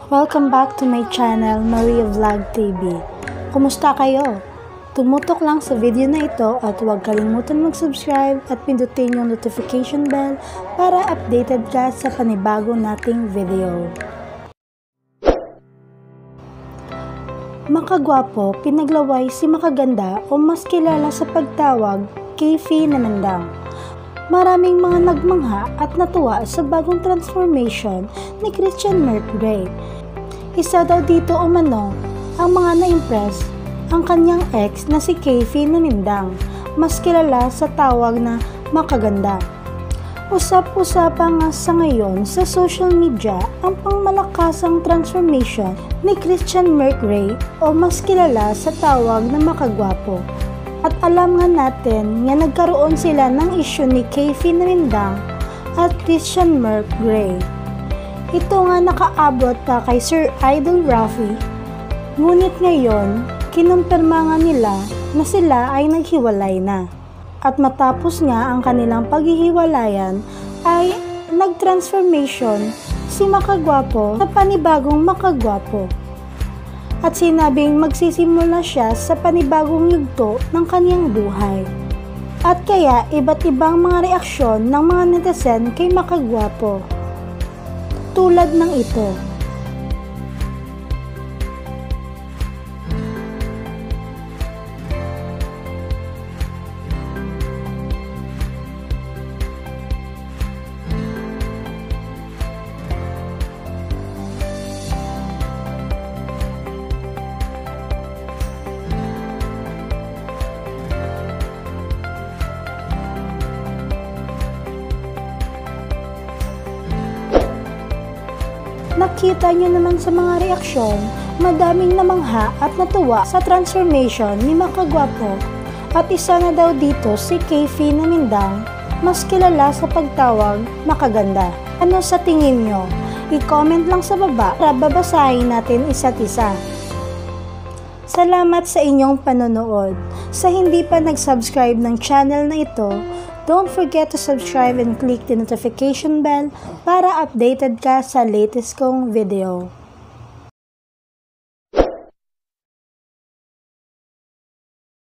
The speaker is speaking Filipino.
Welcome back to my channel, Maria Vlog TV. Kumusta kayo? Tumutok lang sa video na ito at huwag kalimutan mag-subscribe at pindutin yung notification bell para updated ka sa panibago nating video. Makagwapo, pinaglaway si makaganda o mas kilala sa pagtawag, Caffey NAMINDANG. Maraming mga nagmangha at natuwa sa bagong transformation ni Christian Merck. Isa daw dito umano ang mga na-impress ang kanyang ex na si Caffey NAMINDANG, mas kilala sa tawag na makaganda. Usap-usapan nga sa ngayon sa social media ang pangmalakasang transformation ni Christian Merck o mas kilala sa tawag na makagwapo. At alam nga natin nga nagkaroon sila ng issue ni Caffey NAMINDANG at Christian Merck. Ito nga nakaabot pa kay Sir Idol Rafi, ngunit ngayon kinumpirma nga nila na sila ay naghiwalay na. At matapos nga ang kanilang paghihiwalayan ay nag-transformation si makagwapo na panibagong makagwapo. At sinabing magsisimula siya sa panibagong yugto ng kaniyang buhay. At kaya iba't ibang mga reaksyon ng mga netizen kay makagwapo. Tulad ng ito. Nakita nyo naman sa mga reaksyon, madaming namangha at natuwa sa transformation ni makagwapo. At isa na daw dito si Caffey NAMINDANG, mas kilala sa pagtawag makaganda. Ano sa tingin nyo? I-comment lang sa baba para babasahin natin isa't isa. Salamat sa inyong panonood. Sa hindi pa nag-subscribe ng channel na ito, don't forget to subscribe and click the notification bell para updated ka sa latest kong video.